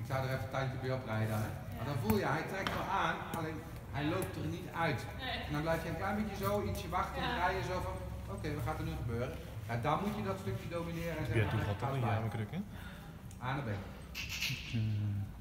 zou er even een tijdje bij oprijden. Hè? Maar dan voel je, hij trekt wel aan, alleen hij loopt er niet uit. En dan blijf je een klein beetje zo, ietsje wachten en dan rij je zo van, oké, wat gaat er nu gebeuren? Ja, dan moet je dat stukje domineren en zeggen, Ja, toen gaat dat een jaar, kruk, hè? A naar B.